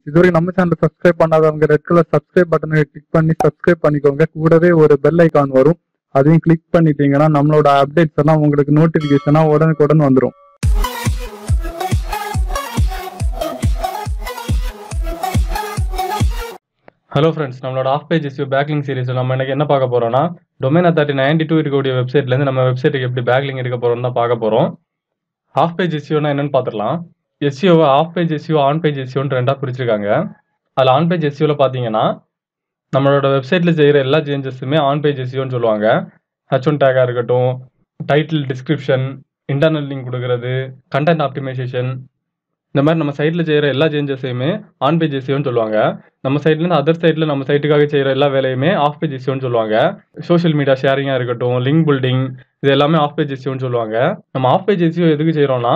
இதுவரைக்கும் நம்ம channel subscribe பண்ணாதவங்க ரெட் கலர் சப்ஸ்கிரைப் பட்டனை கிளிக் பண்ணி சப்ஸ்கிரைப் பண்ணிக்கோங்க. கூடவே ஒரு பெல் ஐகான் வரும், அதையும் கிளிக் பண்ணிட்டீங்கன்னா நம்மளோட அப்டேட்ஸ் எல்லாம் உங்களுக்கு நோட்டிபிகேஷனா உடனுக்குடன் வந்துடும். ஹலோ ஃப்ரெண்ட்ஸ், நம்மளோட off page SEO backlink series நம்ம இன்னைக்கு என்ன பார்க்க போறோம்னா, டொமைன் அத்தாரிட்டி 92 இருக்கக்கூடிய வெப்சைட்லேருந்து நம்ம வெப்சைட்டுக்கு எப்படி பேக்லிங் எடுக்க போறோம்னு தான் பார்க்க போறோம். ஆஃப் பேஜ் எஸ்இஓனா என்னன்னு பார்த்துடலாம். எஸ்இஓவை off page SEO, on page எஸ்இஓன்னு ரெண்டாக பிரிச்சிருக்காங்க. அதில் ஆன் பேஜ் எஸ்இஓவில் பார்த்தீங்கன்னா நம்மளோட வெப்சைட்டில் செய்கிற எல்லா சேஞ்சஸுமே ஆன் பேஜ் எஸ்இஓன்னு சொல்லுவாங்க. H1 டேக்காக இருக்கட்டும், டைட்டில், டிஸ்கிரிப்ஷன், இன்டர்னல் லிங்க் கொடுக்கறது, கண்டென்ட் ஆப்டிமைசேஷன், இந்த மாதிரி நம்ம சைட்டில் செய்கிற எல்லா சேஞ்சஸையுமே ஆன் பேஜ் எஸ்இஓன்னு சொல்லுவாங்க. நம்ம சைட்லேருந்து அதர் சைட்டில் நம்ம சைட்டுக்காக செய்கிற எல்லா வேலையுமே ஆஃப் பேஜ் எஸ்இஓன்னு சொல்லுவாங்க. சோஷியல் மீடியா ஷேரிங்காக இருக்கட்டும், லிங்க் பில்டிங், இது எல்லாமே ஆஃப் பேஜ் எஸ்இஓன்னு சொல்லுவாங்க. நம்ம ஆஃப் பேஜ் எஸ்இஓ எதுக்கு செய்கிறோம்னா,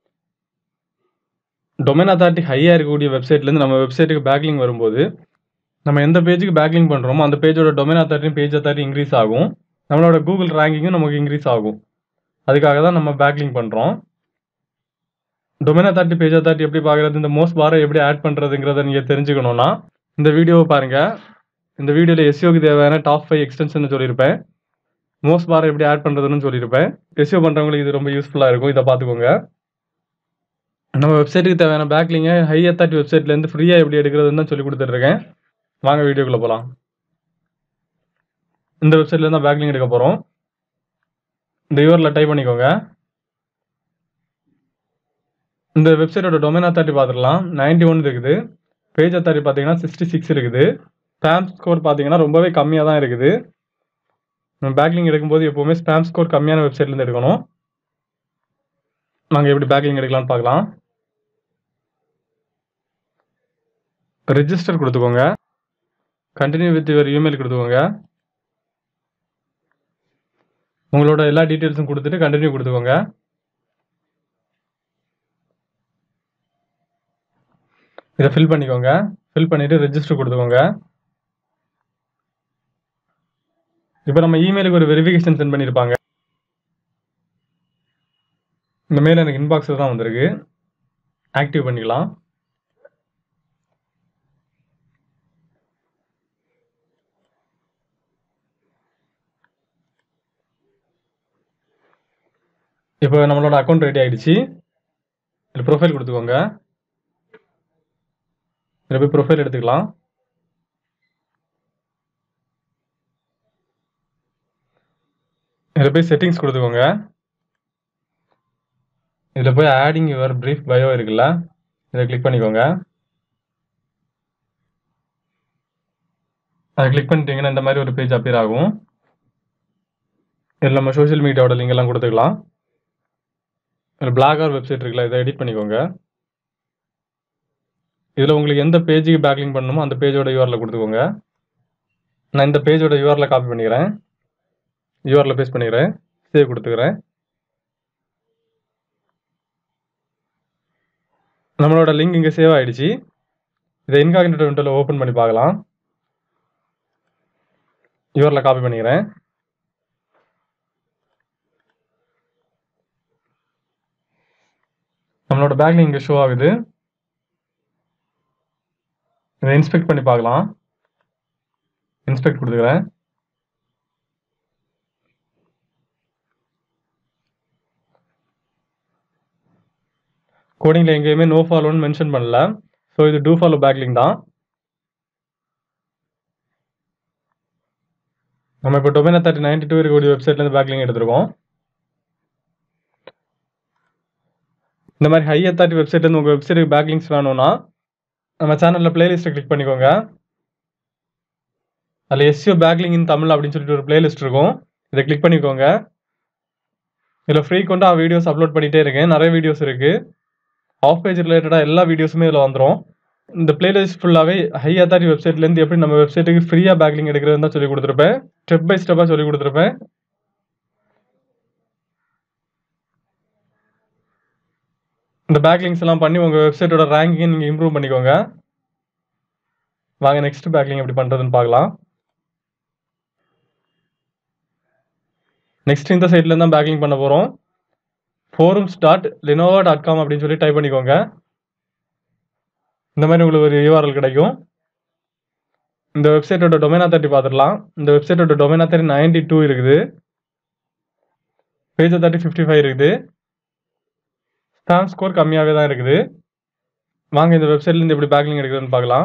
டொமைன் அத்தாரிட்டி ஹையாக இருக்கக்கூடிய வெப்சைட்லேருந்து நம்ம வெப்சைட்டுக்கு பேக்லிங் வரும்போது நம்ம எந்த பேஜுக்கு பேக்லிங் பண்ணுறோமோ அந்த பேஜோட domain authority, page authority increase ஆகும். நம்மளோட கூகுள் ரேங்கிங்கும் நமக்கு இன்க்ரீஸ் ஆகும். அதுக்காக தான் நம்ம பேக்லிங் பண்ணுறோம். டொமைன் அத்தாரிட்டி, பேஜ் அத்தாரிட்டி எப்படி பார்க்குறது, இந்த மோஸ்ட் பாரை எப்படி ஆட் பண்ணுறதுங்கிறத நீங்கள் தெரிஞ்சுக்கணுன்னா இந்த வீடியோவை பாருங்கள். இந்த வீடியோவில் எஸ்இஓக்கு தேவையான டாப் 5 எக்ஸ்டென்ஷன் சொல்லியிருப்பேன். மோஸ்ட் பாரை எப்படி ஆட் பண்ணுறதுன்னு சொல்லியிருப்பேன். எஸ்இஓ பண்ணுறவங்களுக்கு இது ரொம்ப யூஸ்ஃபுல்லாக இருக்கும், இதை பார்த்துக்கோங்க. நம்ம வெப்சைட்டுக்கு தேவையான பேக்லிங்கை ஹை அத்தாரிட்டி வெப்சைட்லேருந்து ஃப்ரீயாக எப்படி எடுக்கிறதுன்னு தான் சொல்லி கொடுத்துட்ருக்கேன். வாங்க வீடியோக்குள்ளே போகலாம். இந்த வெப்சைட்லேருந்து தான் பேக்லிங் எடுக்க போகிறோம். இந்த யூஆர்எல்ல டைப் பண்ணிக்கோங்க. இந்த வெப்சைட்டோட டொமைன் அத்தாரிட்டி பார்த்துடலாம். 91 இருக்குது. பேஜ் அத்தாரிட்டி பார்த்தீங்கன்னா 66 இருக்குது. ஸ்பேம் ஸ்கோர் பார்த்தீங்கன்னா ரொம்பவே கம்மியாக தான் இருக்குது. நம்ம பேக்லிங் எடுக்கும்போது எப்போவுமே ஸ்பேம் ஸ்கோர் கம்மியான வெப்சைட்லேருந்து எடுக்கணும். நாங்கள் எப்படி பேக்லிங் எடுக்கலாம்னு பார்க்கலாம். ரெஜிஸ்டர் கொடுத்துக்கோங்க. கண்டினியூ வித் யுவர் இமெயில் கொடுத்துக்கோங்க. உங்களோட எல்லா டீட்டெயில்ஸும் கொடுத்துட்டு கண்டினியூ கொடுத்துக்கோங்க. இதை ஃபில் பண்ணிக்கோங்க. ஃபில் பண்ணிவிட்டு ரெஜிஸ்டர் கொடுத்துக்கோங்க. இப்போ நம்ம இமெயிலுக்கு ஒரு வெரிஃபிகேஷன் சென்ட் பண்ணியிருப்பாங்க. இந்த மெயில் எனக்கு இன்பாக்ஸில் தான் வந்திருக்கு. ஆக்டிவ் பண்ணிக்கலாம். இப்போ நம்மளோட அக்கௌண்ட் ரெடி ஆகிடுச்சு. இதில் ப்ரொஃபைல் கொடுத்துக்கோங்க. இதில் போய் ப்ரொஃபைல் எடுத்துக்கலாம். இதில் போய் செட்டிங்ஸ் கொடுத்துக்கோங்க. இதில் போய் ஆடிங் யுவர் ப்ரீஃப் பயோ இருக்குல்ல, இதை கிளிக் பண்ணிக்கோங்க. அதை கிளிக் பண்ணிட்டீங்கன்னா இந்த மாதிரி ஒரு பேஜ் அப்பியர் ஆகும். இதில் நம்ம சோஷியல் மீடியாவோட லிங்க் எல்லாம் கொடுத்துக்கலாம். இதில் பிளாகர் வெப்சைட் இருக்குல்ல, இதை எடிட் பண்ணிக்கோங்க. இதில் உங்களுக்கு எந்த பேஜுக்கு பேக்லிங் பண்ணணுமோ அந்த பேஜோட யூஆர்எல் கொடுத்துக்கோங்க. நான் இந்த பேஜோட யூஆர்எல் காப்பி பண்ணிக்கிறேன். யூஆர்எல் பேஸ்ட் பண்ணிக்கிறேன். சேவ் கொடுத்துக்கிறேன். நம்மளோட லிங்க் இங்கே சேவ் ஆகிடுச்சு. இதை இன்காக்னிட்டோ விண்டோவில் ஓப்பன் பண்ணி பார்க்கலாம். யூஆர்எல் காப்பி பண்ணிக்கிறேன். நம்மளோட பேக்லிங் இங்கே ஷோ ஆகுது. இதை இன்ஸ்பெக்ட் பண்ணி பார்க்கலாம். இன்ஸ்பெக்ட் கொடுத்துக்கிறேன். கோடிங்கில் எங்கேயுமே நோ ஃபாலோன்னு மென்ஷன் பண்ணல. ஸோ இது டூ ஃபாலோ பேக்லிங் தான். நம்ம இப்போ டொமைன் அத்தாரிட்டி 92 இருக்கக்கூடிய வெப்சைட்லேருந்து பேக்லிங் எடுத்துருக்கோம். இந்த மாதிரி ஹை அத்தாரிட்டி வெப்சைட்லேருந்து உங்கள் வெப்சைட்டுக்கு பேக்லிங்ஸ் வேணும்னா நம்ம சேனலில் பிளேலிஸ்ட்டை கிளிக் பண்ணிக்கோங்க. அதில் எஸ்இஓ பேக்லிங் இன் தமிழ் அப்படின்னு சொல்லிட்டு ஒரு பிளேலிஸ்ட் இருக்கும். இதை கிளிக் பண்ணிக்கோங்க. இதில் ஃப்ரீக்வெண்ட்டாக வீடியோஸ் அப்லோட் பண்ணிகிட்டே இருக்கேன். நிறைய வீடியோஸ் இருக்குது. ஆஃப் பேஜ் ரிலேட்டடாக எல்லா வீடியோஸுமே இதில் வந்துடும். இந்த பிளேலிஸ்ட் ஃபுல்லாகவே ஹை அத்தாரிட்டி வெப்சைட்லேருந்து எப்படி நம்ம வெப்சைட்டுக்கு ஃப்ரீயாக பேக்லிங் எடுக்கிறதுன்னு தான் சொல்லி கொடுத்துருப்பேன். ஸ்டெப் பை ஸ்டெப்பாக சொல்லி கொடுத்துருப்பேன். இந்த பேக்லிங்ஸ் எல்லாம் பண்ணி உங்கள் வெப்சைட்டோட ரேங்கிங்கை நீங்கள் இம்ப்ரூவ் பண்ணிக்கோங்க. வாங்க நெக்ஸ்ட் பேக்லிங் எப்படி பண்ணுறதுன்னு பார்க்கலாம். நெக்ஸ்ட் இந்த சைட்லேருந்து தான் பேக்லிங் பண்ண போகிறோம். forums.lenovo.com அப்படின்னு சொல்லி டைப் பண்ணிக்கோங்க. இந்த மாதிரி உங்களுக்கு ஒரு URL கிடைக்கும். இந்த வெப்சைட்டோட டொமைன் அத்தாரிட்டி பார்த்துடலாம். இந்த வெப்சைட்டோட டொமைன் அத்தாரிட்டி 92 இருக்குது. பேஜ் அத்தாரிட்டி 55 இருக்குது. ஸ்டாம்ப் ஸ்கோர் கம்மியாகவே தான் இருக்குது. வாங்க இந்த வெப்சைட்லேருந்து எப்படி பேக்லிங் எடுக்குதுன்னு பார்க்கலாம்.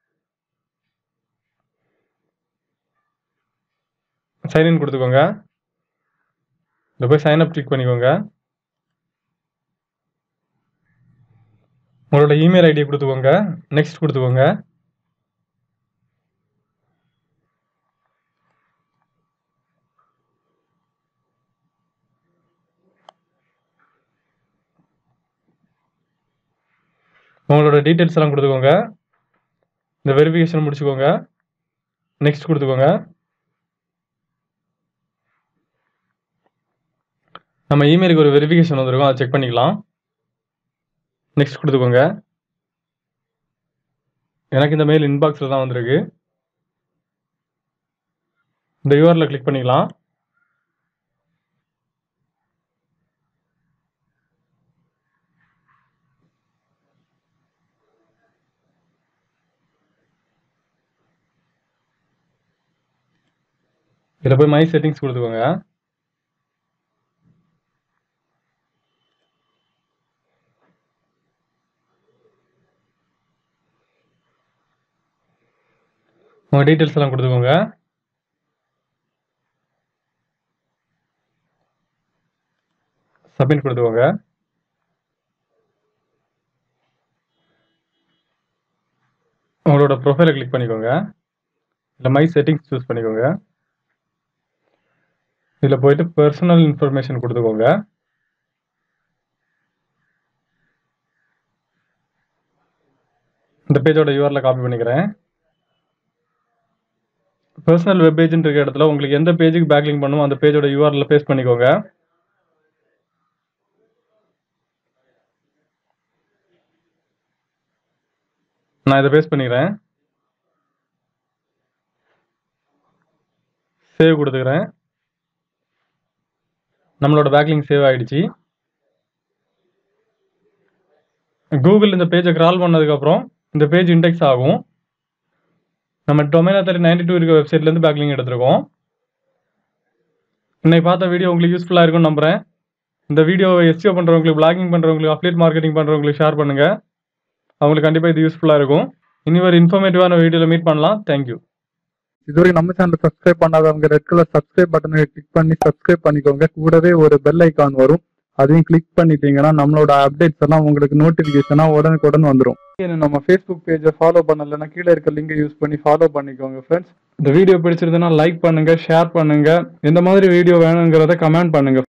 சைன்இன் கொடுத்துக்கோங்க. இதில் போய் சைன் அப் கிளிக் பண்ணிக்கோங்க. உங்களோட இமெயில் ஐடியை கொடுத்துக்கோங்க. நெக்ஸ்ட் கொடுத்துக்கோங்க. உங்களோட டீட்டெயில்ஸ் எல்லாம் கொடுத்துக்கோங்க. இந்த வெரிஃபிகேஷன் முடிச்சுக்கோங்க. நெக்ஸ்ட் கொடுத்துக்கோங்க. நம்ம இமெயிலுக்கு ஒரு வெரிஃபிகேஷன் வந்திருக்கும், அதை செக் பண்ணிக்கலாம். நெக்ஸ்ட் கொடுத்துக்கோங்க. எனக்கு இந்த மெயில் இன்பாக்ஸில் தான் வந்திருக்கு. இந்த URL கிளிக் பண்ணிக்கலாம். இதில் போய் மை செட்டிங்ஸ் கொடுத்துக்கோங்க. உங்கள் டீட்டெயில்ஸ் எல்லாம் கொடுத்துக்கோங்க. சப்மிட் கொடுத்துக்கோங்க. உங்களோட ப்ரொஃபைலை கிளிக் பண்ணிக்கோங்க. இதில் மை செட்டிங்ஸ் சூஸ் பண்ணிக்கோங்க. இதில் போயிட்டு பர்சனல் இன்ஃபர்மேஷன் கொடுத்துக்கோங்க. இந்த பேஜோட URL காப்பி பண்ணிக்கிறேன். பர்சனல் வெப் பேஜ்னு இருக்க இடத்துல உங்களுக்கு எந்த பேஜுக்கு பேக்லிங் பண்ணுமோ அந்த பேஜோட URL பேஸ்ட் பண்ணிக்கோங்க. நான் இதை பேஸ்ட் பண்ணிக்கிறேன். சேவ் கொடுத்துக்கிறேன். நம்மளோட பேக்லிங் சேவ் ஆகிடுச்சு. கூகுள் இந்த பேஜை கிரால் பண்ணதுக்கப்புறம் இந்த பேஜ் இண்டெக்ஸ் ஆகும். நம்ம டொமைன் அத்தாரிட்டி 92 இருக்க வெப்சைட்லேருந்து பேக்லிங் எடுத்துருக்கோம். இன்னைக்கு பார்த்த வீடியோ உங்களுக்கு யூஸ்ஃபுல்லாக இருக்கும்னு நம்புகிறேன். இந்த வீடியோவை SEO பண்ணுறவங்களுக்கு, பிளாகிங் பண்ணுறவங்களுக்கு, அஃபிலியேட் மார்க்கெட்டிங் பண்ணுறவங்களுக்கு ஷேர் பண்ணுங்கள். அவங்களுக்கு கண்டிப்பாக இது யூஸ்ஃபுல்லாக இருக்கும். இனி ஒரு இன்ஃபர்மேட்டிவான வீடியோவில் மீட் பண்ணலாம். தேங்க்யூ. இதுவரைக்கும் நம்ம சேனல் சப்ஸ்கிரைப் பண்ணாதவங்க ரெட் கலர் சப்ஸ்கிரைப் பட்டனை கிளிக் பண்ணி சப்ஸ்கிரைப் பண்ணிக்கோங்க. கூடவே ஒரு பெல் ஐக்கான் வரும், அதையும் கிளிக் பண்ணிட்டீங்கன்னா நம்மளோட அப்டேட்ஸ் எல்லாம் உங்களுக்கு நோட்டிஃபிகேஷனா உடனுக்குடன் வந்துடும். நம்ம ஃபேஸ்புக் பேஜை ஃபாலோ பண்ணலைன்னா கீழே இருக்க லிங்கை யூஸ் பண்ணி ஃபாலோ பண்ணிக்கோங்க ஃப்ரெண்ட்ஸ். இந்த வீடியோ பிடிச்சிருந்ததுன்னா லைக் பண்ணுங்க, ஷேர் பண்ணுங்க. எந்த மாதிரி வீடியோ வேணுங்கிறத கமெண்ட் பண்ணுங்க.